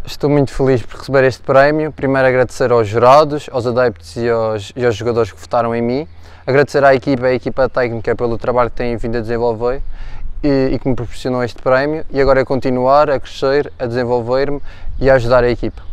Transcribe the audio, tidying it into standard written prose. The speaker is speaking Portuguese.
Estou muito feliz por receber este prémio. Primeiro agradecer aos jurados, aos adeptos e aos jogadores que votaram em mim. Agradecer à equipa técnica pelo trabalho que têm vindo a desenvolver e que me proporcionou este prémio. E agora é continuar a crescer, a desenvolver-me e a ajudar a equipa.